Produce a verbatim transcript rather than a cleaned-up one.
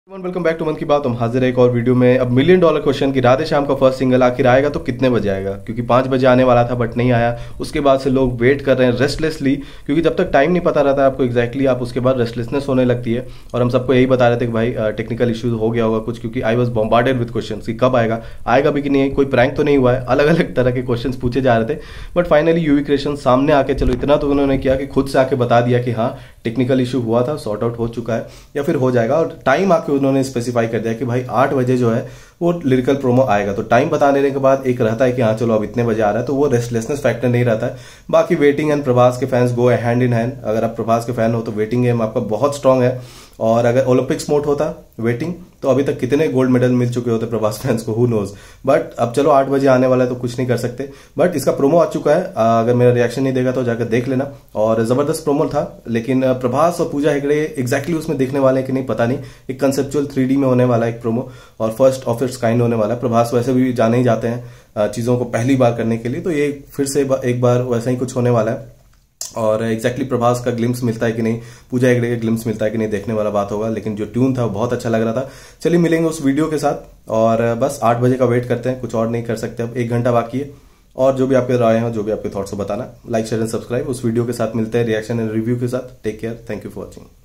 Welcome back to मन की बात। हम हाजिर है एक और वीडियो में। अब मिलियन डॉलर क्वेश्चन की राधे श्याम का फर्स्ट सिंगल आखिर आएगा तो कितने बजे आएगा, क्योंकि पाँच बजे आने वाला था बट नहीं आया। उसके बाद से लोग वेट कर रहे हैं रेस्टलेसली, क्योंकि जब तक टाइम नहीं पता रहता है आपको एग्जैक्टली आप उसके बाद रेस्टलेसनेस होने लगती है। और हम सबको यही बता रहे थे कि भाई टेक्निकल इश्यूज हो गया होगा कुछ, क्योंकि I was bombarded with question कि कब आएगा, आएगा भी कि नहीं, कोई प्रैंक तो नहीं हुआ है। अलग अलग तरह के क्वेश्चन पूछे जा रहे थे बट फाइनली यूवी क्रिएशन सामने आके चलो इतना तो उन्होंने किया कि खुद से आके बता दिया कि हाँ टेक्निकल इशू हुआ था, सॉर्ट आउट हो चुका है या फिर हो जाएगा। और टाइम आके उन्होंने स्पेसिफाई कर दिया कि भाई आठ बजे जो है वो लिरिकल प्रोमो आएगा। तो टाइम बता देने के बाद एक रहता है कि हाँ चलो अब इतने बजे आ रहा है, तो वो रेस्टलेसनेस फैक्टर नहीं रहता है। बाकी वेटिंग एंड प्रभास के fans go hand in hand. अगर आप प्रभास के फैन हो तो वेटिंग गेम आपका बहुत स्ट्रांग है। और अगर ओलंपिक्स मोड होता वेटिंग तो अभी तक कितने गोल्ड मेडल मिल चुके होते प्रभास फैंस को, हु नोज। बट अब चलो आठ बजे आने वाला है तो कुछ नहीं कर सकते। बट इसका प्रोमो आ चुका है, अगर मेरा रिएक्शन नहीं देगा तो जाकर देख लेना। और जबरदस्त प्रोमो था, लेकिन प्रभास और पूजा हेगड़े एग्जैक्टली उसमें देखने वाले हैं कि नहीं पता नहीं। एक कंसेप्चुअल थ्री डी में होने वाला है एक प्रोमो और फर्स्ट ऑफ इट्स काइंड होने वाला है। प्रभास वैसे भी जाने ही जाते हैं चीजों को पहली बार करने के लिए, तो ये फिर से एक बार वैसा ही कुछ होने वाला है। और एग्जैक्टली exactly प्रभास का ग्लिम्स मिलता है कि नहीं, पूजा हेगड़े का ग्लिम्स मिलता है कि नहीं, देखने वाला बात होगा। लेकिन जो ट्यून था वो बहुत अच्छा लग रहा था। चलिए मिलेंगे उस वीडियो के साथ और बस आठ बजे का वेट करते हैं, कुछ और नहीं कर सकते। अब एक घंटा बाकी है और जो भी आपके राय हैं, जो भी आपके थॉट्स हो बताना। Like share and subscribe. उस वीडियो के साथ मिलते हैं रिएक्शन एंड रिव्यू के साथ। Take care, thank you for watching.